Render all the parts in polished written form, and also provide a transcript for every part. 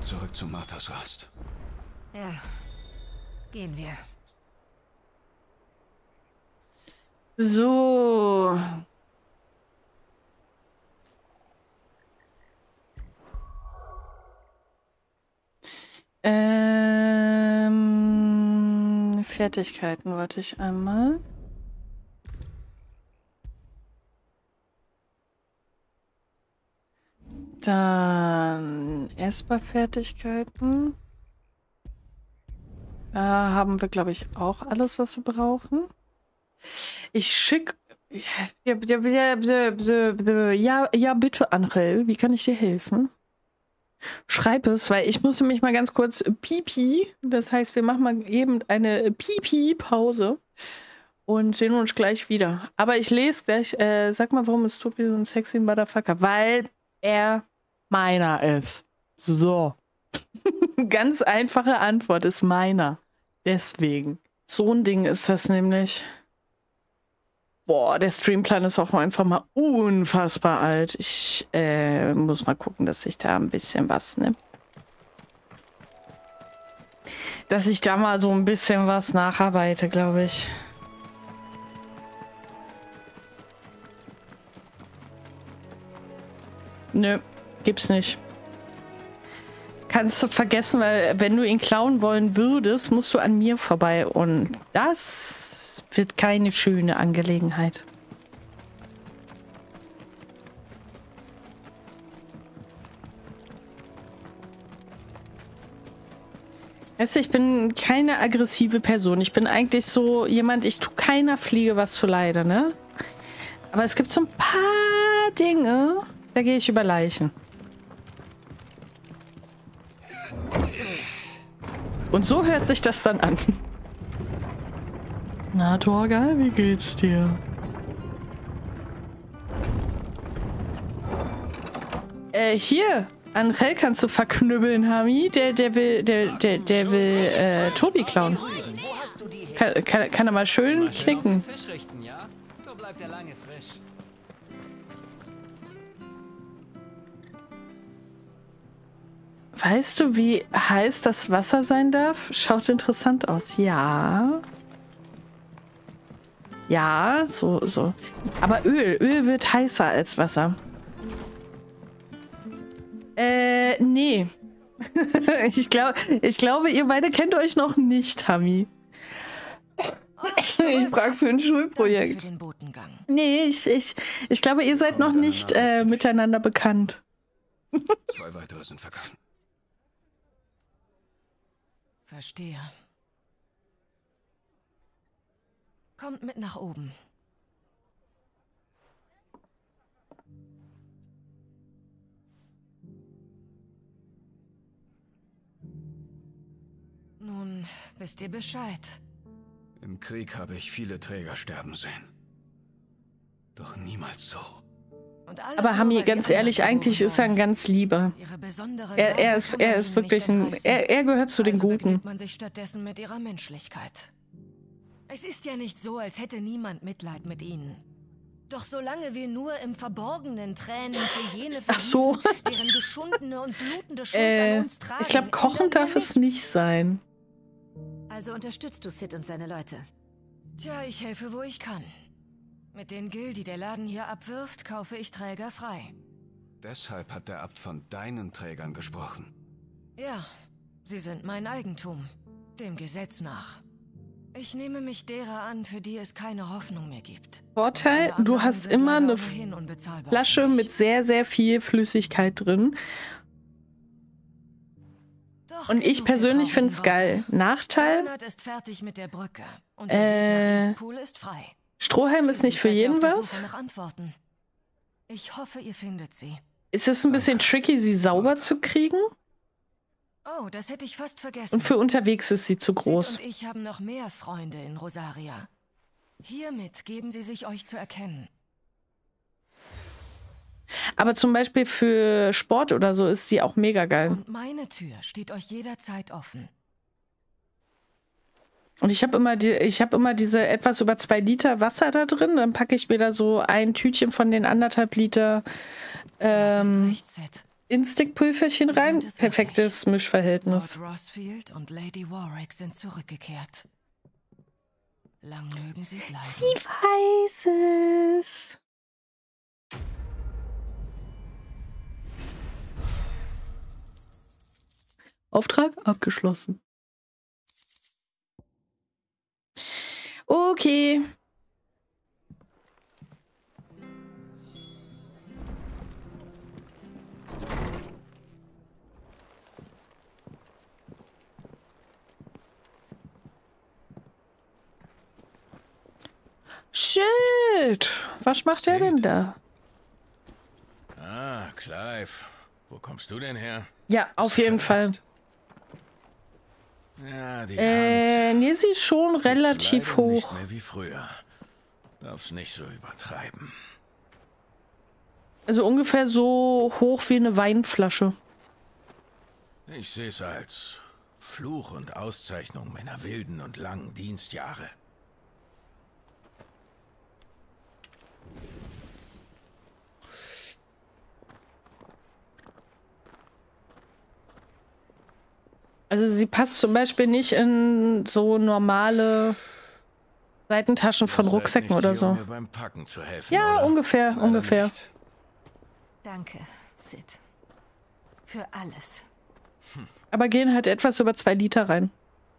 zurück zu Marthas Rast. Ja, gehen wir. So. Fertigkeiten wollte ich einmal. Dann Esper-Fertigkeiten. Da haben wir, glaube ich, auch alles, was wir brauchen. Ich schicke... Ja, bitte, Angel. Wie kann ich dir helfen? Schreib es, weil ich muss nämlich mal ganz kurz Pipi. Das heißt, wir machen mal eben eine Pipi-Pause und sehen uns gleich wieder. Aber ich lese gleich, sag mal, warum ist Tobi so ein sexy Motherfucker? Weil er meiner ist. So. Ganz einfache Antwort ist meiner. Deswegen. So ein Ding ist das nämlich. Boah, der Streamplan ist auch einfach mal unfassbar alt. Ich muss mal gucken, dass ich da ein bisschen was, ne? Dass ich da mal so ein bisschen was nacharbeite, glaube ich. Nö, gibt's nicht. Kannst du vergessen, weil wenn du ihn klauen wollen würdest, musst du an mir vorbei. Und das wird keine schöne Angelegenheit. Weißt du, ich bin keine aggressive Person. Ich bin eigentlich so jemand, ich tue keiner Fliege was zuleide, ne? Aber es gibt so ein paar Dinge, da gehe ich über Leichen. Und so hört sich das dann an. Na, Torgal, wie geht's dir? Hier, Angel kannst du verknüppeln, Hami. Der will Tobi klauen. Kann er mal schön knicken. So bleibt er lange frisch. Weißt du, wie heiß das Wasser sein darf? Schaut interessant aus. Ja. Ja, so. Aber Öl wird heißer als Wasser. Nee. ich glaube, ihr beide kennt euch noch nicht, Hami. Ich frage für ein Schulprojekt. Für den Botengang. Nee, ich glaube, ihr seid noch nicht miteinander bekannt. 2 weitere sind vergangen. Verstehe. Kommt mit nach oben. Nun, wisst ihr Bescheid? Im Krieg habe ich viele Träger sterben sehen. Doch niemals so. Und alles Aber nur, Hami, weil sie ganz anders ehrlich, eigentlich geboren ist er ein wurden. ganz lieber. Ihre besondere Er Gabe ist kann man ihnen wirklich nicht ein... entreißen. Er gehört zu den Also Guten. begnügt man sich stattdessen mit ihrer Menschlichkeit. Es ist ja nicht so, als hätte niemand Mitleid mit ihnen. Doch solange wir nur im Verborgenen Tränen für jene Ach so. vergießen, deren geschundene und blutende Schuld an uns tragen, Ich glaube, kochen ändern wir darf es nichts. nicht sein. Also unterstützt du Sid und seine Leute? Tja, ich helfe, wo ich kann. Mit den Gil, die der Laden hier abwirft, kaufe ich Träger frei. Deshalb hat der Abt von deinen Trägern gesprochen. Ja, sie sind mein Eigentum. Dem Gesetz nach. Ich nehme mich derer an, für die es keine Hoffnung mehr gibt. Vorteil, Alle du anderen hast sind immer leider eine ohnehin unbezahlbar Flasche für mich. mit sehr, sehr viel Flüssigkeit drin. Doch Und ich genug der persönlich finde es traurigen geil. Nachteil, Bernhard ist fertig mit der Brücke. Und der Weg nach Eastpool ist frei. Strohhalm ist nicht für Seid ihr jeden auf der was. Suche nach Antworten? Ich hoffe, ihr findet sie. Ist es ein bisschen tricky, sie sauber zu kriegen? Oh, das hätte ich fast vergessen. Und für unterwegs ist sie zu groß. Sid und ich haben noch mehr Freunde in Rosaria. Hiermit geben sie sich euch zu erkennen. Aber zum Beispiel für Sport oder so ist sie auch mega geil. Und meine Tür steht euch jederzeit offen. Und ich habe immer, diese etwas über 2 Liter Wasser da drin. Dann packe ich mir da so ein Tütchen von den 1,5 Liter Du hattest recht, Sid. Instinktpulverchen rein. Perfektes Mischverhältnis. Lord Rossfield und Lady Warwick sind zurückgekehrt. Lang mögen sie bleiben. Sie weiß es. Auftrag abgeschlossen. Okay. Shit. Was macht der denn da? Ah, Clive. Wo kommst du denn her? Ja, auf jeden Fall. Ja, die Hand. Nee, sie ist schon relativ Leider nicht hoch. mehr wie früher. Darf's nicht so übertreiben. Also ungefähr so hoch wie eine Weinflasche. Ich sehe es als Fluch und Auszeichnung meiner wilden und langen Dienstjahre. Also sie passt zum Beispiel nicht in so normale Seitentaschen von Ihr seid Rucksäcken nicht oder hier, so. um mir beim Packen zu helfen, Ja, oder? ungefähr, Leider ungefähr. nicht. Danke, Sid. Für alles. Aber gehen halt etwas über 2 Liter rein.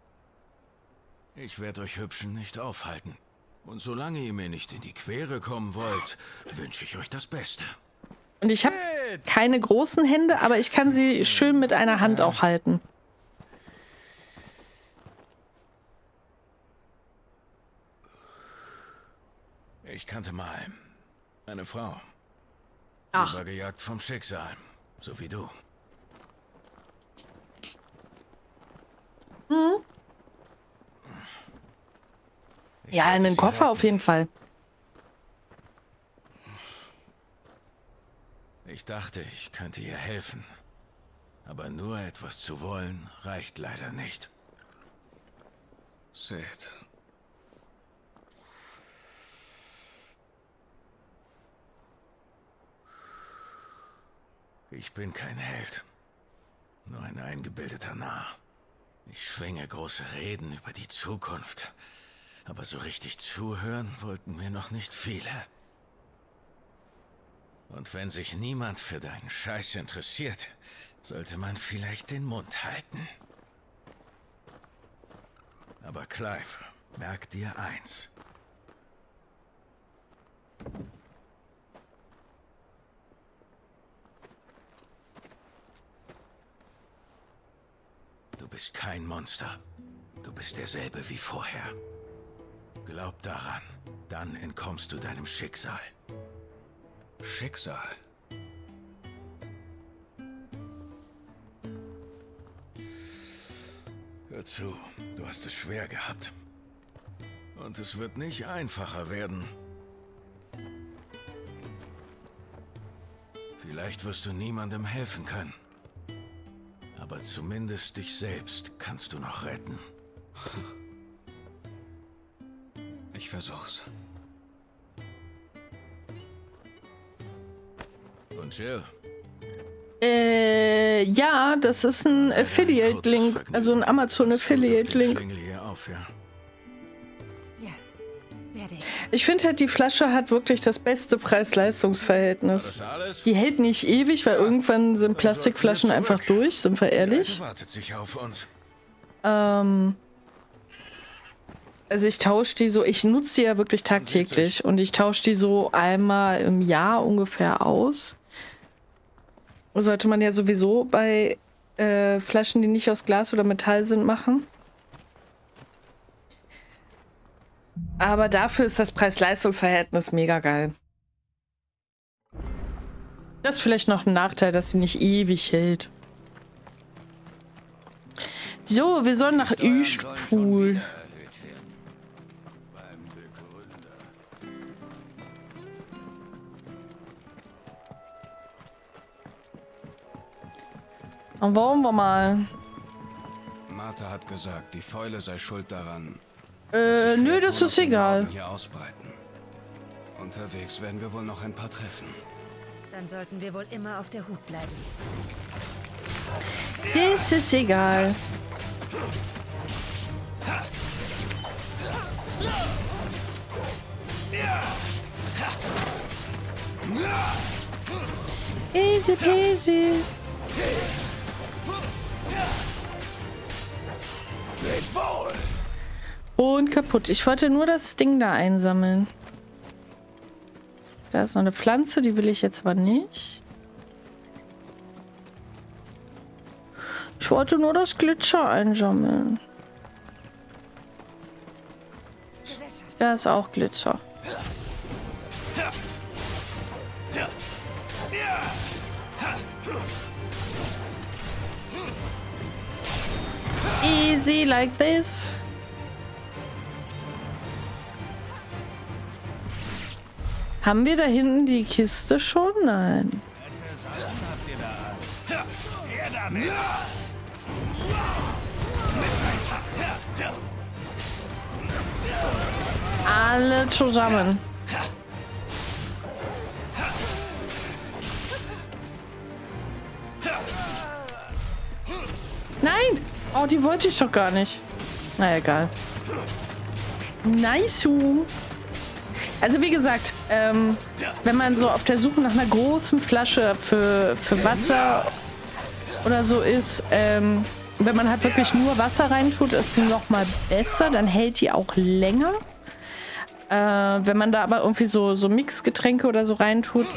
Ich werde euch Hübschen nicht aufhalten. Und solange ihr mir nicht in die Quere kommen wollt, wünsche ich euch das Beste. Und ich habe keine großen Hände, aber ich kann sie schön mit einer Hand auch halten. Ich kannte mal eine Frau. Ach. Sie war gejagt vom Schicksal, so wie du. Ich Ja, in wollte den sie Koffer retten. auf jeden Fall. Ich dachte, ich könnte ihr helfen. Aber nur etwas zu wollen, reicht leider nicht. Sid. Ich bin kein Held. Nur ein eingebildeter Narr. Ich schwinge große Reden über die Zukunft. Aber so richtig zuhören wollten mir noch nicht viele. Und wenn sich niemand für deinen Scheiß interessiert, sollte man vielleicht den Mund halten. Aber Clive, merk dir eins. Du bist kein Monster. Du bist derselbe wie vorher. Glaub daran, dann entkommst du deinem Schicksal. Schicksal? Hör zu, du hast es schwer gehabt. Und es wird nicht einfacher werden. Vielleicht wirst du niemandem helfen können. Aber zumindest dich selbst kannst du noch retten. Ich versuch's. Und Jill? Ja, das ist ein Affiliate-Link, also ein Amazon-Affiliate-Link. Hier auf, ja? Ja, werde ich. Ich finde halt, die Flasche hat wirklich das beste Preis-Leistungs-Verhältnis. Das alles? Die hält nicht ewig, weil irgendwann sind Plastikflaschen sollten wir einfach zurück. durch, sind wir ehrlich. Wartet sicher auf uns. Also ich tausche die so, ich nutze die ja wirklich tagtäglich und ich tausche die so einmal im Jahr ungefähr aus. Sollte man ja sowieso bei Flaschen, die nicht aus Glas oder Metall sind, machen. Aber dafür ist das Preis-Leistungs-Verhältnis mega geil. Das ist vielleicht noch ein Nachteil, dass sie nicht ewig hält. So, wir sollen nach Üstpool. Dann wollen wir mal. Martha hat gesagt, die Fäule sei schuld daran. Nö, das ist egal. Hier ausbreiten. Unterwegs werden wir wohl noch ein paar treffen. Dann sollten wir wohl immer auf der Hut bleiben. Das ist egal. Easy peasy. Und kaputt. Ich wollte nur das Ding da einsammeln. Da ist noch eine Pflanze, die will ich jetzt aber nicht. Ich wollte nur das Glitscher einsammeln. Da ist auch Glitzer. Easy like this. Haben wir da hinten die Kiste schon? Nein. Alle zusammen. Nein! Oh, die wollte ich doch gar nicht. Na egal. Nice. Also wie gesagt, wenn man so auf der Suche nach einer großen Flasche für Wasser oder so ist, wenn man halt wirklich nur Wasser reintut, ist noch mal besser. Dann hält die auch länger. Wenn man da aber irgendwie so Mixgetränke oder so reintut,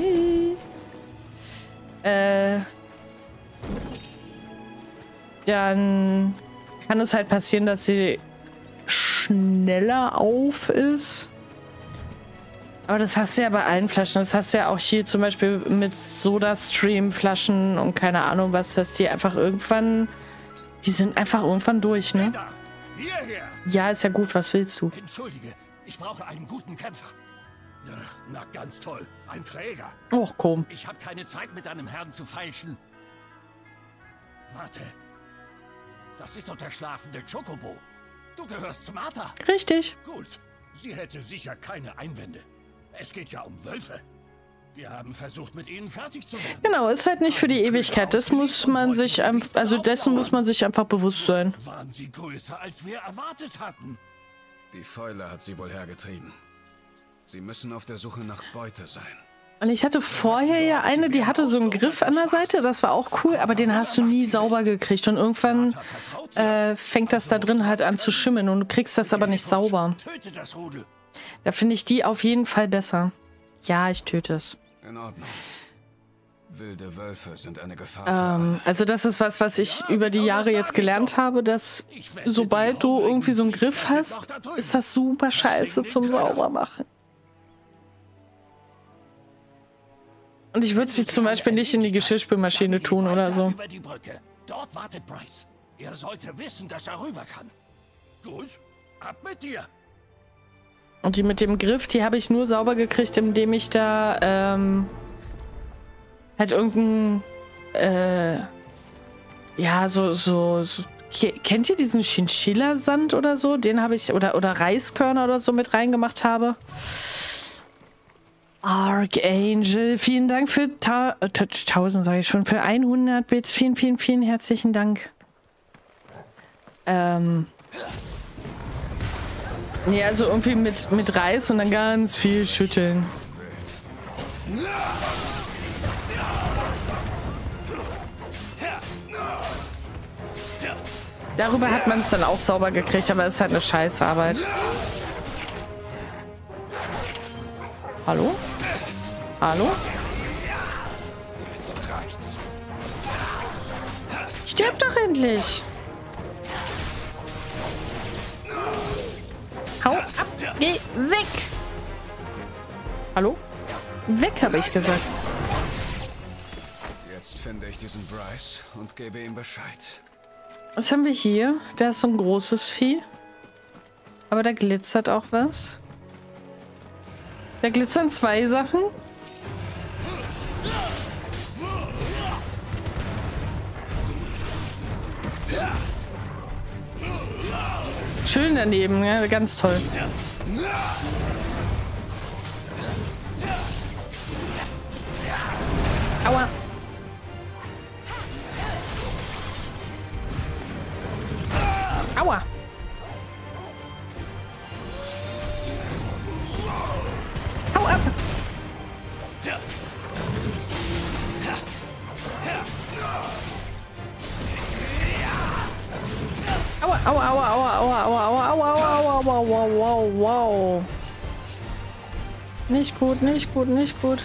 dann kann es halt passieren, dass sie schneller auf ist. Aber das hast du ja bei allen Flaschen. Das hast du ja auch hier zum Beispiel mit Soda-Stream-Flaschen und keine Ahnung was, dass die einfach irgendwann... Die sind einfach irgendwann durch, ne? Ja, ist ja gut. Was willst du? Entschuldige, ich brauche einen guten Kämpfer. Na, ganz toll. Ein Träger. Och, komm. Ich habe keine Zeit, mit deinem Herrn zu feilschen. Warte. Das ist doch der schlafende Chocobo. Du gehörst zu Martha. Richtig. Gut. Sie hätte sicher keine Einwände. Es geht ja um Wölfe. Wir haben versucht, mit ihnen fertig zu werden. Genau, ist halt nicht für die Ewigkeit. Das muss man sich einfach, also dessen muss man sich einfach bewusst sein. Waren sie größer, als wir erwartet hatten? Die Fäule hat sie wohl hergetrieben. Sie müssen auf der Suche nach Beute sein. Und ich hatte vorher ja eine, die hatte so einen Griff an der Seite. Das war auch cool, aber den hast du nie sauber gekriegt. Und irgendwann fängt das da drin halt an zu schimmeln und du kriegst das aber nicht sauber. Töte das Rudel. Da finde ich die auf jeden Fall besser. Ja, ich töte es. In Ordnung. Wilde Wölfe sind eine Gefahr für alle. Also das ist was ich über die Jahre jetzt gelernt habe, dass sobald du irgendwie so einen Griff hast, ist das super scheiße zum Saubermachen. Und ich würde sie zum Beispiel nicht in die Geschirrspülmaschine tun oder so. Über die Brücke. Dort wartet Bryce. Er sollte wissen, dass er rüber kann. Gut, ab mit dir. Und die mit dem Griff, die habe ich nur sauber gekriegt, indem ich da halt irgendein ja, so kennt ihr diesen Chinchilla-Sand oder so? Den habe ich, oder Reiskörner oder so mit reingemacht habe. Archangel, vielen Dank für 1000, sage ich schon, für 100 Bits. Vielen, vielen, vielen herzlichen Dank. Nee, also irgendwie mit Reis und dann ganz viel schütteln. Darüber hat man es dann auch sauber gekriegt, aber es ist halt eine Scheißarbeit. Hallo? Hallo? Stirb doch endlich! Hau ab! Geh weg! Hallo? Weg, habe ich gesagt. Jetzt finde ich diesen Bryce und gebe ihm Bescheid. Was haben wir hier? Da ist so ein großes Vieh. Aber da glitzert auch was. Da glitzern zwei Sachen. Schön daneben, ja, ganz toll. Aua. Hau ab. Aua, aua, aua, aua, aua, aua, aua, aua, aua, aua, aua, wow, wow. Nicht gut, nicht gut, nicht gut.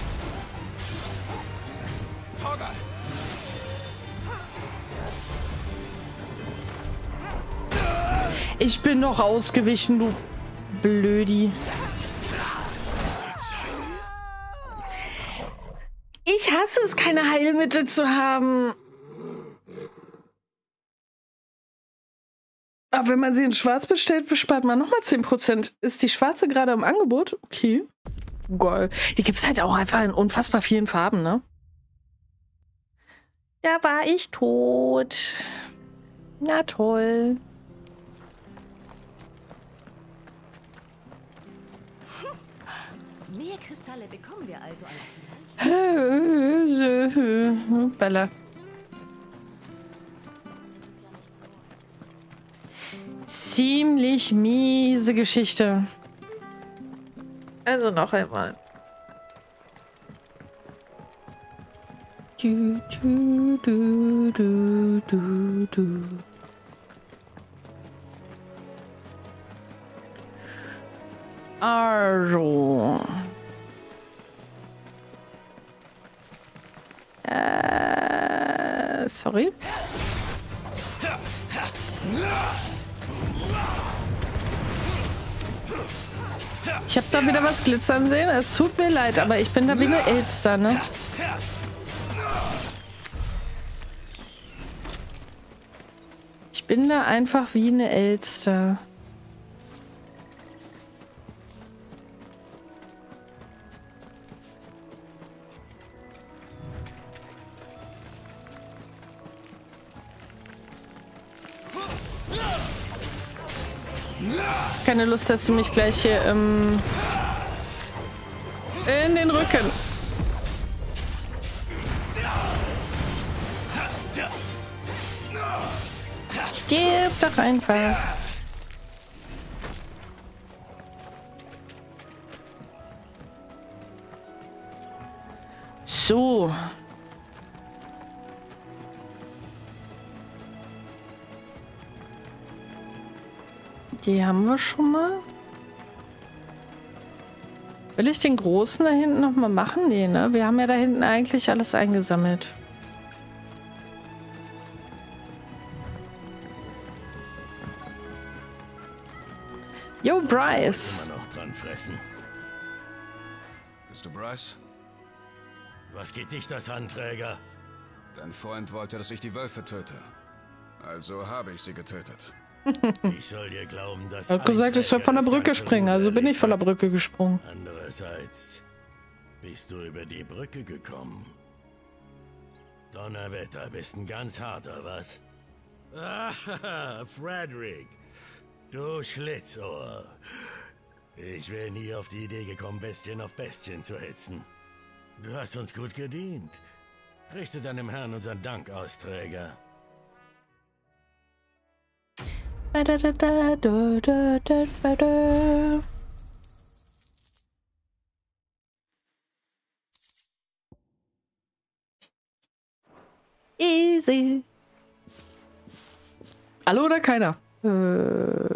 Ich bin doch ausgewichen, du Blödi. Ich hasse es, keine Heilmittel zu haben. Aber wenn man sie in schwarz bestellt, bespart man nochmal 10%. Ist die schwarze gerade im Angebot? Okay. Geil. Die gibt es halt auch einfach in unfassbar vielen Farben, ne? Da war ich tot. Na toll. Mehr Kristalle bekommen wir also als Bella. Ziemlich miese Geschichte. Also noch einmal. Du, du, du, du, du, du. Also. Sorry. Ich habe da wieder was glitzern sehen. Es tut mir leid, aber ich bin da wie eine Elster, ne? Ich bin da einfach wie eine Elster. Keine Lust, dass du mich gleich hier in den Rücken. Stirb doch einfach. So. Die haben wir schon mal. Will ich den großen da hinten noch mal machen? Nee, ne? Wir haben ja da hinten eigentlich alles eingesammelt. Yo, Bryce. Immer noch dran fressen. Bist du Bryce? Was geht dich das an, Träger? Dein Freund wollte, dass ich die Wölfe töte. Also habe ich sie getötet. Ich soll dir glauben, dass... Er hat gesagt, ich soll von der Brücke springen, also bin ich von der Brücke gesprungen. Andererseits bist du über die Brücke gekommen. Donnerwetter, bist ein ganz harter, was? Ah, Frederick, du Schlitzohr. Ich wäre nie auf die Idee gekommen, Bestien auf Bestien zu hetzen. Du hast uns gut gedient. Richte deinem Herrn unseren Dank aus, Träger. Easy. Hallo oder keiner?